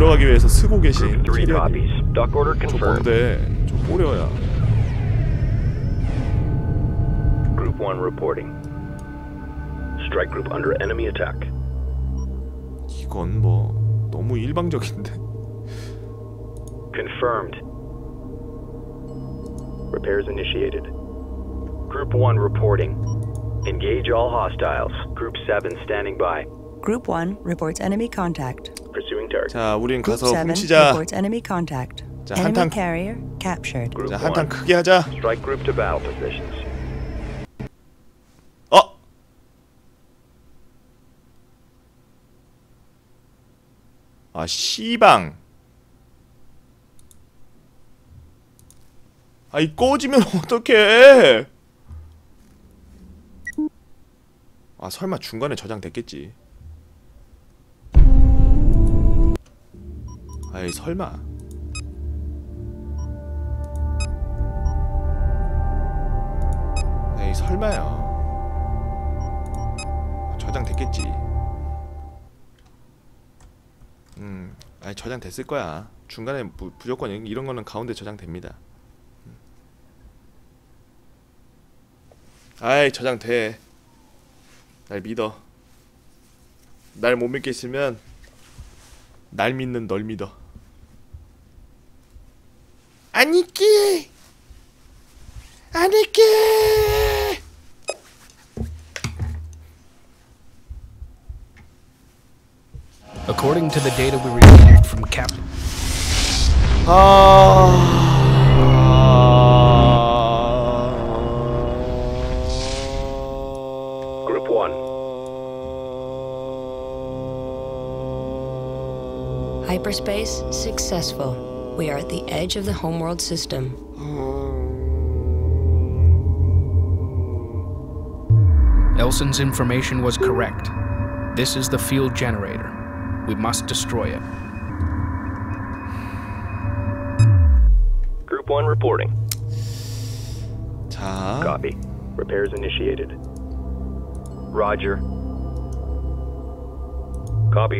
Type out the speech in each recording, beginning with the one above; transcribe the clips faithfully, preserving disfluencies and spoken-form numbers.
들어가기 위해서 쓰고 계신 Three 캐리어님. copies. Dock order 저 confirmed. 뭔데? 저 꼬려야. Group one reporting. Strike group under enemy attack. 이건 뭐 너무 일방적인데. Confirmed. Repairs initiated. Group one reporting. Engage all hostiles. Group seven standing by. Group one reports enemy contact. Pursuing target. 자, 우린 Group 가서 seven 훔치자. reports enemy contact. 자, Enemy 한탕. carrier captured. Group 자, 한탕 one. 크게 하자. Strike group to battle positions. 어? 아, 씨방. 아이, 꺼지면 어떡해. 아, 설마 중간에 저장됐겠지. 아이, 설마. 에이, 설마요. 저장됐겠지. 음, 아니 저장됐을 거야. 중간에 무, 무조건 이런 거는 가운데 저장됩니다. 아이, 저장돼. 날 믿어. 날 못 믿겠으면 날 믿는 널 믿어. 아니께 아니께. According to the data we received from Captain. 아... Group one. Hyperspace successful. We are at the edge of the homeworld system. Elson's information was correct. This is the field generator. We must destroy it. Group one reporting. 자, Copy. Repairs initiated. Roger. Copy.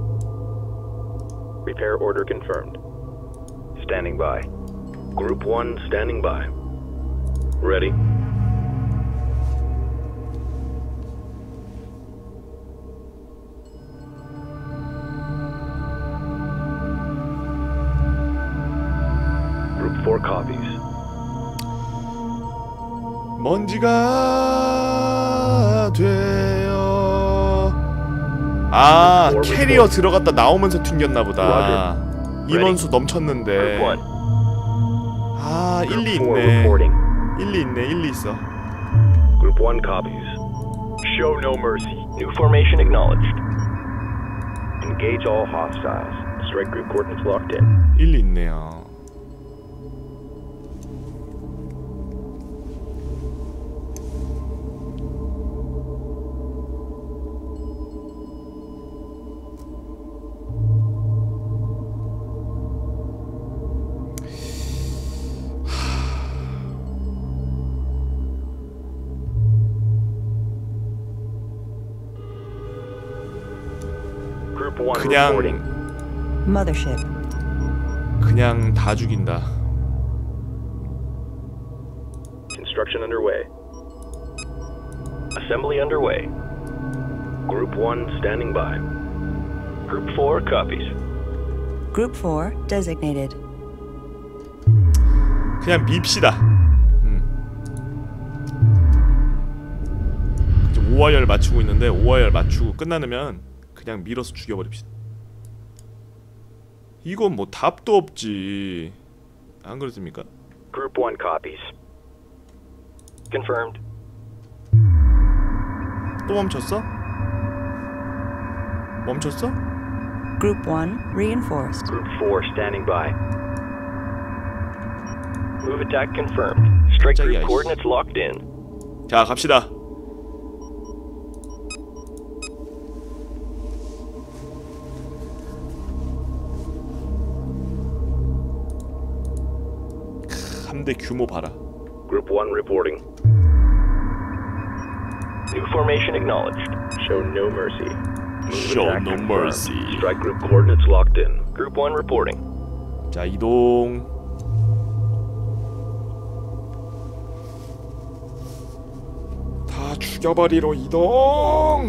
Repair order confirmed. Standing by. Group one standing by. Ready. Group four copies. 먼지가 되어. 아, 캐리어 들어갔다 나오면서 튕겼나보다. 인원수 넘쳤는데. Group one. 아, Group 일리 four 있네. reporting. 일리 있네, 일리 있어. Group one copies. Show no mercy. New formation acknowledged. Engage all hostiles. Strike group coordinates locked in. 일리 있네요. Group one 그냥 reporting. Mothership. 그냥 다 죽인다. Construction underway. Assembly underway. Group one standing by. Group four copies. Group four designated. 그냥 밉시다. 음. 지금 오화열 맞추고 있는데 오화열 맞추고 끝나면 그냥 밀어서 죽여버립시다. 이건 뭐 답도 없지. 안 그렇습니까? Group one copies. Confirmed. 또 멈췄어? 멈췄어? Group one reinforced. Group four standing by. Move attack confirmed. Strike group 깜짝이야, coordinates locked in. 자, 갑시다. 함대 규모 봐라. Group one reporting. New formation acknowledged. Show no mercy. Show Attack no confirmed. mercy. Strike group coordinates locked in. Group one reporting. 자, 이동. 다 죽여버리러 이동.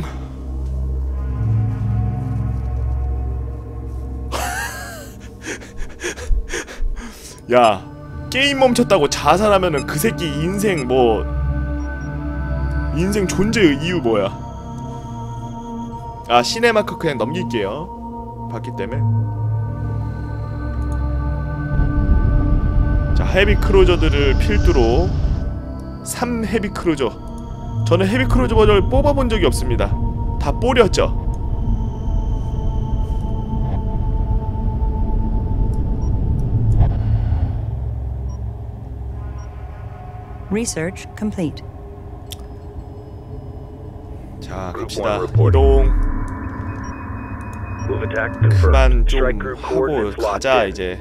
야, 게임 멈췄다고 자살하면은 그 새끼 인생 뭐 인생 존재의 이유 뭐야? 아, 시네마크 그냥 넘길게요. 봤기 때문에. 자, 헤비 크루저들을 필두로 삼 헤비 크루저. 저는 헤비 크루저 버전을 뽑아본 적이 없습니다. 다 뽀렸죠. Research complete. 자, Group 갑시다. one reporting. 이동. Move attack 그만 confirmed. 좀 Strike group 하고 coordinates locked 가자 in. 이제.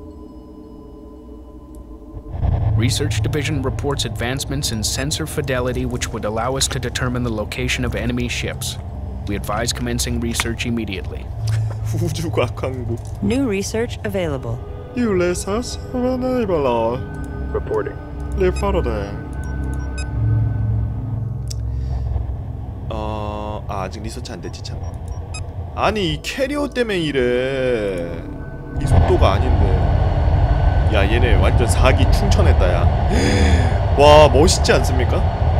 Research Division reports advancements in sensor fidelity which would allow us to determine the location of enemy ships. We advise commencing research immediately. 우주과학 항구. New research available. 유레사 사바나이발라. Reporting. 레파르데. 어, 아, 아직 리서치 안 됐지 참. 아니 이 캐리어 때문에 이래. 이 속도가 아닌데. 야, 얘네 완전 사기 충천했다 야. 와, 멋있지 않습니까?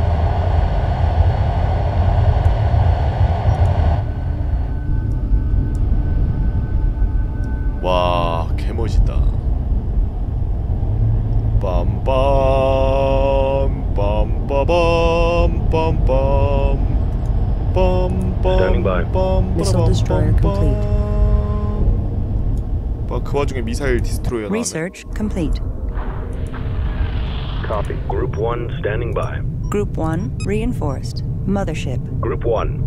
와, 개멋있다. 빰빰 빰빠밤 빰빰 Standing by. 빰빰 Missile destroyer complete. 와, 그 와중에 미사일 디스트로이어 나오네. Research complete. Copy. Group one standing by. Group one reinforced. Mothership. Group one.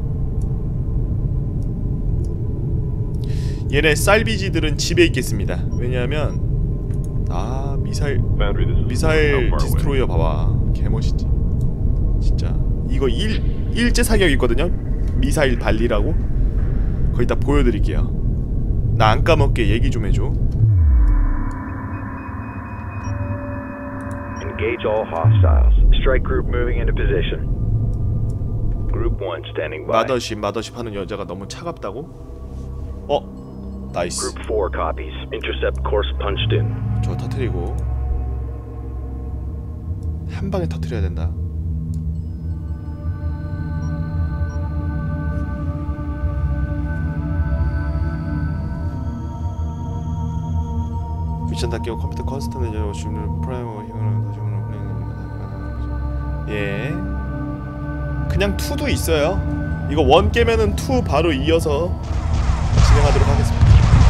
얘네 쌀비지들은 집에 있겠습니다. 왜냐하면 아, 미사일 미사일 디스트로이어 봐봐. 개멋있지. 진짜 이거 일 일제 사격 있거든요. 미사일 발리라고. 거기다 보여드릴게요. 나 안 까먹게 얘기 좀 해줘. Engage all hostiles. Strike group moving into position. Group one standing by. 마더십 마더십 하는 여자가 너무 차갑다고? 어? 나이스. Group four copies. Intercept course punched in. 저 터트리고 한 방에 터트려야 된다. 미션답게 컴퓨터 커스텀 내려 주는 프라이머 힘으로 다시 운영됩니다. 예. 그냥 이도 있어요. 이거 일 깨면은 이 바로 이어서 진행하도록 하겠습니다.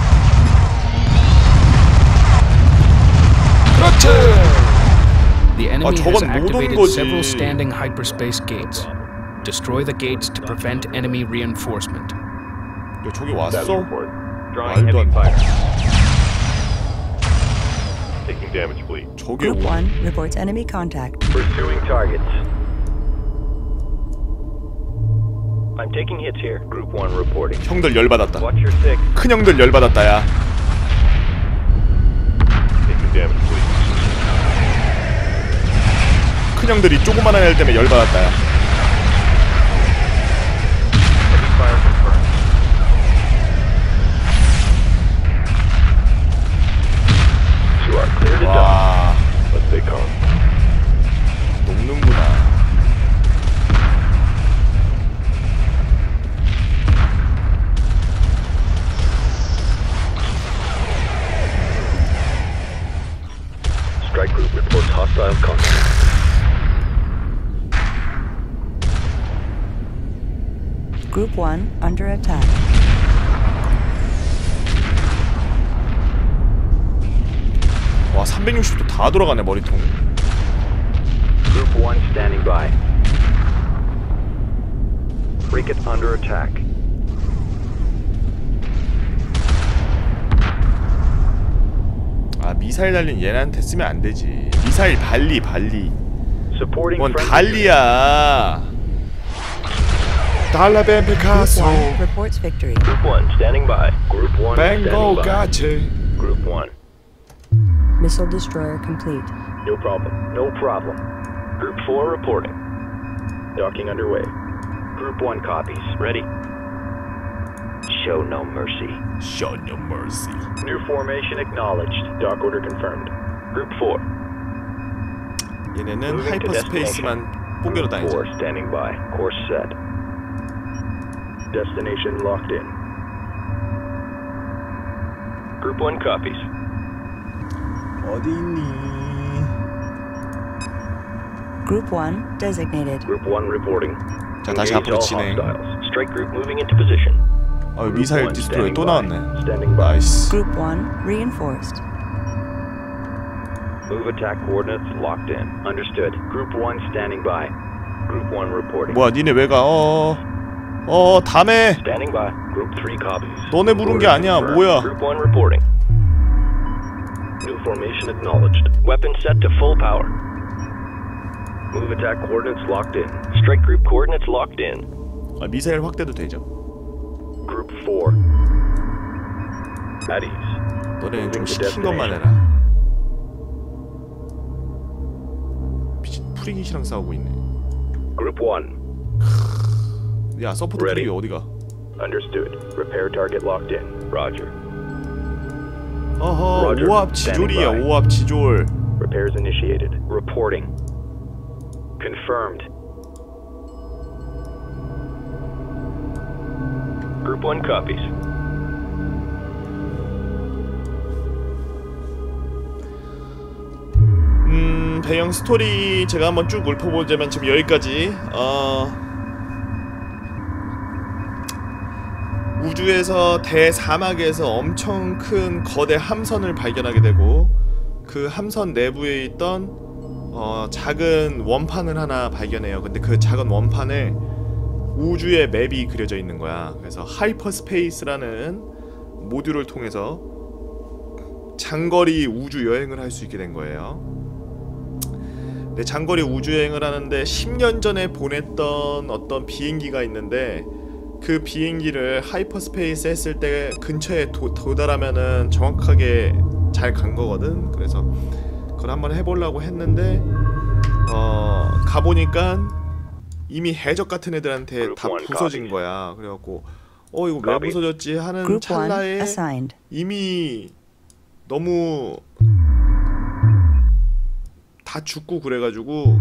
그렇지. The enemy 저건 has 못 온 activated 거지. several standing hyperspace gates. Destroy the gates to prevent enemy reinforcement. 야, 저기 왔어? Drawing 말도 안 heavy fire. 돼. Taking damage, bleed. 저게 Group 오... one reports enemy contact. Pursuing targets. I'm taking hits here. Group one reporting. 형들 열받았다. Watch your six. 큰 형들 열받았다 야. Taking damage, bleed. 큰 형들이 조그만한 애 때문에 열받았다 야. Heavy fire confirmed. You are clear to dump. 와, Let's stay calm. 녹는구나. Strike group reports hostile contact. Group one under attack. 와, 삼백육십 도 다 돌아가네 머리통. Group one standing by. Frigate under attack. 아, 미사일 달린 얘네한테 쓰면 안 되지. 미사일 발리 발리. Supporting 뭔 friendly units. 달리야. 달라벤 Group 피카소 one reports victory. Group one standing by. Group one 뱅고 standing by. 같이 Group one. Missile destroyer complete. No problem. No problem. Group four reporting. Docking underway. Group one copies. Ready. Show no mercy. Show no mercy. New formation acknowledged. Dock order confirmed. Group four. 얘네는 Moving to 하이퍼스페이스만 뽀개로 Group 다니죠. four standing by. Course set. Destination locked in. Group one copies. 어디 있니? Group one designated. Group one reporting. 자, 다시 Engage 앞으로 all 진행. hostiles. Strike group moving into position. 어, Group 미사일 one 디스트로이 standing 또 by. 나왔네. Standing by. 나이스. Group one reinforced. Move attack coordinates locked in. Understood. Group one standing by. Group one reporting. 뭐야, 니네 왜 가? 어, 어, 다음에 Standing by. Group three copies. 너네 부른 게 아니야. Confirmed. 뭐야? Group one reporting. New formation acknowledged. Weapon set to full power. Move attack coordinates locked in. Strike group coordinates locked in. 아, 미사일 확대도 되죠. Group four. At ease. 너네는 좀 Moving to 시킨 것만 destination. 해라. 미친 프리깃이랑 싸우고 있네. Group one. 야, 서포트 Ready. 프리깃 어디가? Understood. Repair target locked in. Roger. 어허, Roger. 오합 지졸이야. Standing by. 오합 지졸. Repairs initiated. Reporting. Confirmed. Group one copies. 음, 배경 스토리 제가 한번 쭉 읊어보자면 지금 여기까지. 어, 우주에서 대사막에서 엄청 큰 거대 함선을 발견하게 되고 그 함선 내부에 있던 어, 작은 원판을 하나 발견해요. 근데 그 작은 원판에 우주의 맵이 그려져 있는 거야. 그래서 하이퍼스페이스라는 모듈을 통해서 장거리 우주 여행을 할 수 있게 된 거예요. 네, 장거리 우주 여행을 하는데 십 년 전에 보냈던 어떤 비행기가 있는데 그 비행기를 하이퍼스페이스 했을 때 근처에 도, 도달하면은 정확하게 잘 간 거거든. 그래서 그걸 한번 해보려고 했는데 어 가보니까 이미 해적 같은 애들한테 다 부서진 거야. 그래갖고 어 이거 왜 부서졌지 하는 Group one 찰나에 assigned. 이미 너무 다 죽고 그래가지고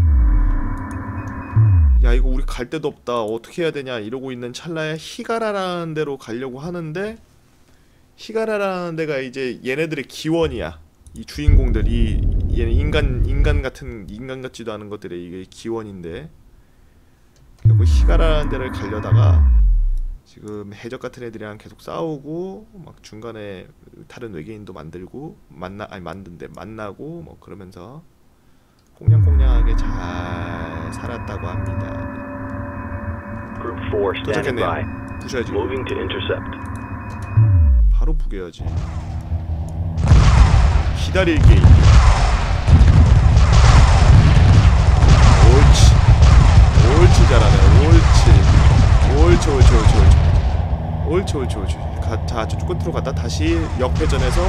야 이거 우리 갈 데도 없다 어떻게 해야 되냐 이러고 있는 찰나에 히가라라는 데로 가려고 하는데 히가라라는 데가 이제 얘네들의 기원이야. 이 주인공들 이 얘네 인간 인간 같은 인간 같지도 않은 것들의 이게 기원인데 결국 히가라라는 데를 가려다가 지금 해적 같은 애들이랑 계속 싸우고 막 중간에 다른 외계인도 만들고 만나 아니 만든데 만나고 뭐 그러면서 꽁냥꽁냥하게 잘 살았다고 합니다. Group four standing by. 도착했네요. 부셔야지. Moving to intercept. 바로 부겨야지. 기다릴 게임. 옳지. 옳지 잘하네. 옳지. 옳지 옳지 옳지 옳지. 옳지 옳지 옳지. 가, 자 저쪽 끝으로 갔다 다시 역회전해서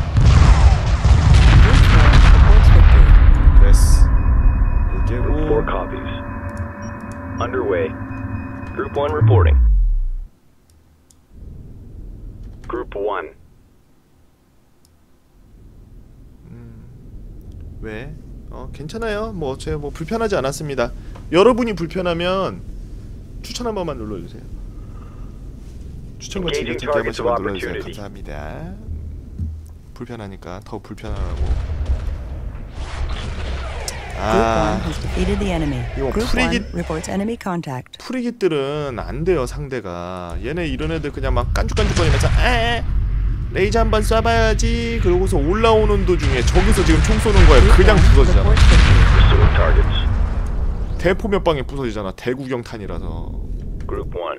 됐어. Group 이제고 four copies. Underway. Group one reporting. Group one. 왜? 어 괜찮아요. 뭐 제가 뭐 불편하지 않았습니다. 여러분이 불편하면 추천 한 번만 눌러주세요. 추천과 즐겨 듣기 한 번씩만 눌러주세요. 감사합니다. 불편하니까 더 불편하라고. Group one 아 has defeated the enemy. 이거 Group one 프리깃- reports enemy contact. 프리깃들은 안 돼요 상대가. 얘네 이런 애들 그냥 막 깐죽깐죽거리면서 에 레이저 한번 쏴봐야지. 그러고서 올라오는 도중에 저기서 지금 총 쏘는 거야. Group 그냥 one 부서지잖아. reports victory. Pursuing targets. 대포 몇 방에 부서지잖아. 대구경탄이라서. Group one.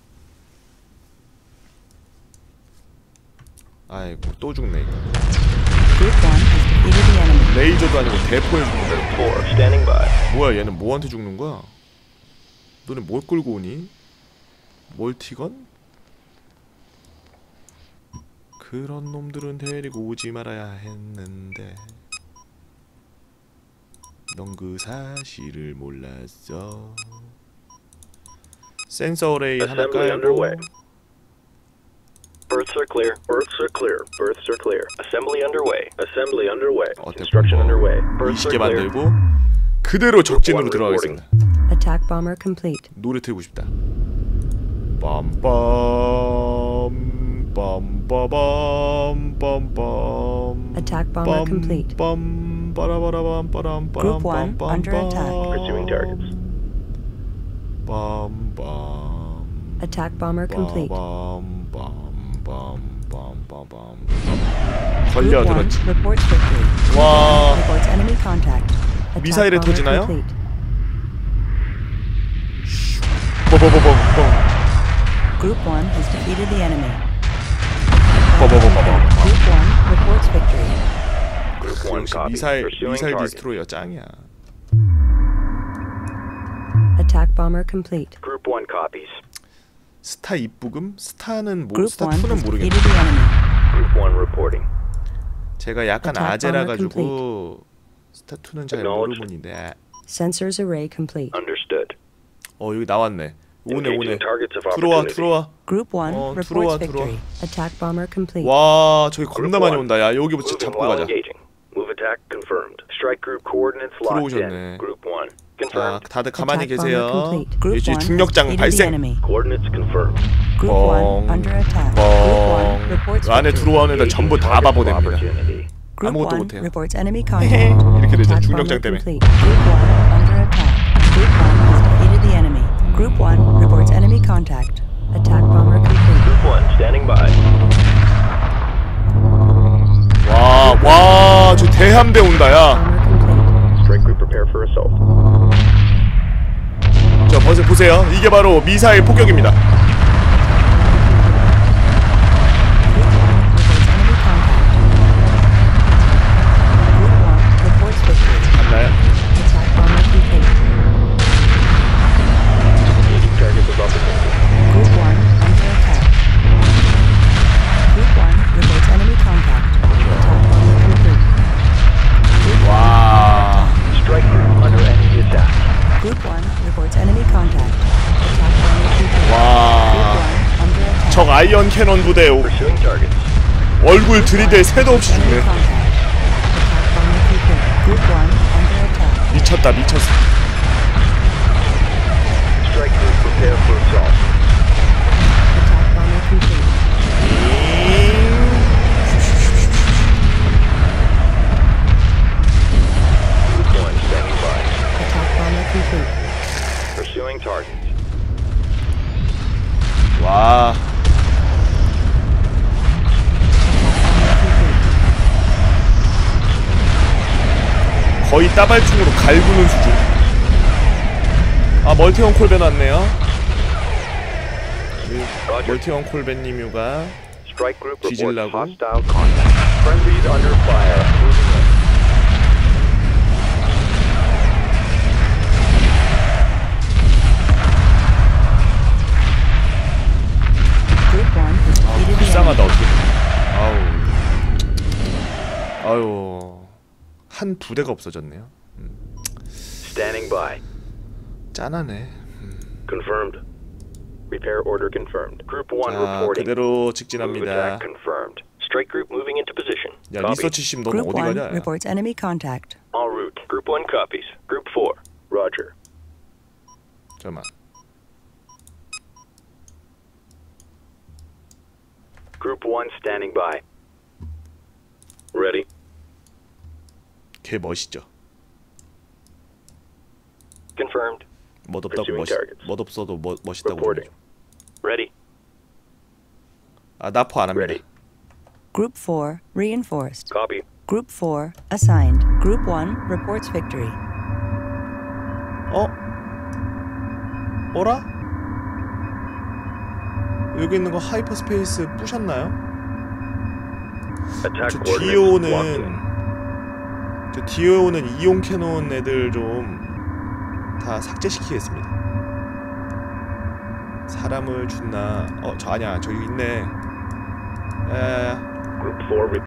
아이고 또 죽네 이거. Group one has defeated the enemy. 레이저도 아니고 대포에 죽는 Group 거야. four standing by. 뭐야 얘는 뭐한테 죽는 거야? 너네 뭘 끌고 오니? 몰티건? 그런 놈들은 데리고 오지 말아야 했는데 넌 그 사실을 몰랐어. 센서 어레이 하나 Assembly 깔고 underway. Berths are clear. Berths are clear. Berths are clear. Assembly underway. Assembly underway. Construction underway. Berths 이십 개 are clear. 만들고 그대로 적진으로 들어가겠습니다. Attack bomber complete. 노래 틀고 싶다. 빰빰 빰빠밤 빰빰 Attack bomber complete. 빰 빠라바라밤 빠람 빠람 Group one 빰빰 under attack. Pursuing targets. 빰빰 Attack bomber complete. 빰빰빰빰빰빰빰 Group one 걸려들었지. reports victory. 와 Reports enemy contact. Attack 미사일에 bomber 터지나요? complete. 뽀뽀뽀뽀뽀 Group one has defeated the enemy. 뽀뽀뽀뽀뽀 Group one reports victory. Group one 역시 copy. 미사일 Pursuing 미사일 target. 디스트로이어 짱이야. Attack bomber complete. Group one copies. 스타 입부금? 스타는 뭐 Group 스타 one 투는 has 모르겠네. defeated the enemy. Group one reporting. 제가 약간 Attack 아재라 bomber 가지고 스타 투는 잘 Acknowledged. 모르는데. Sensors array complete. Understood. 어 여기 나왔네. 오네 오네. Engaging targets of 들어와 opportunity. 들어와. Group one 어, reports 들어와, victory. Attack bomber complete. 와 저기 겁나 Group 많이 one. 온다. 야 여기부터 Moving 잡고 while 가자. engaging. Move attack confirmed. Strike group coordinates locked 들어오셨네. in. Group one. 자 Confirmed. 다들 가만히 Attack bomber 계세요. complete. Group 이제 one 중력장 has defeated the 발생. enemy. Coordinates confirmed. Group 뻥, one under attack. Group one 뻥. reports 그 안에 victory. 들어오는 애들 전부 다 바보 됩니다. Opportunity. Group 아무것도 one 못해요. reports enemy contact. 이렇게 되죠. Attack 중력장 bomber 때문에. complete. Group one under attack. Group one has defeated the enemy. Group one reports enemy contact. Attack bomber complete. Group one standing by. 와, 와, 저 대함대 온다, 야. Bomber complete. Strike group prepare for assault. 저 버스 보세요. 이게 바로 미사일 폭격입니다. Group one reports enemy contact. Group one reports victory. 맞나요? Attack bomber complete. Engaging targets of opportunity. Group one under attack. Group one reports enemy contact. Attack bomber complete. Group one 와, Strike group under enemy attack. Group one reports enemy contact. Attack bomber complete. Group 와. one under attack. 적 아이언 캐논 부대 오- Pursuing targets. 얼굴 들이대 새도 없이 Enemy 죽네. contact. Attack bomber complete. Group one under attack. 미쳤다, 미쳤어. Strike group prepare for assault. Attack bomber complete. Group one standing by. Attack bomber complete. Pursuing targets. 와, 거의 따발총으로 갈구는 수준. 아, 멀티원 콜벤 왔네요. Roger. 멀티원 콜벤님유가 Strike group reports 뒤질라고. hostile contact. Friendlies under fire. Moving in. Group one has defeated the enemy. 불쌍하다 어떻게. 아우. 아유. 한 부대가 없어졌네요. Standing by. 짠하네. Confirmed. Repair order confirmed. Group one 자, reporting. 그대로 Move 직진합니다. attack confirmed. Strike group moving into position. 야, Copy. 리서치 심 너는 Group 어디 one 가냐? 야. reports enemy contact. En route. Group one copies. Group four. Roger. 잠깐만. Group one standing by. Ready. 걔 멋있죠. Confirmed. 멋없다고 Pursuing 멋 targets. 멋없어도 멋 멋있다고. Reporting. Ready. 아, 나포 안 합니다. Ready. Group four reinforced. Copy. Group four assigned. Group one reports victory. 어? 어라? 여기 있는 거 하이퍼스페이스 부셨나요? Attack 저 coordinates 뒤에 locked 오는 in. 저 뒤에 오는 이온 캐논 애들 좀 다 삭제시키겠습니다. 사람을 죽나? 어, 저 아니야. 저기 있네. 야야야. Group four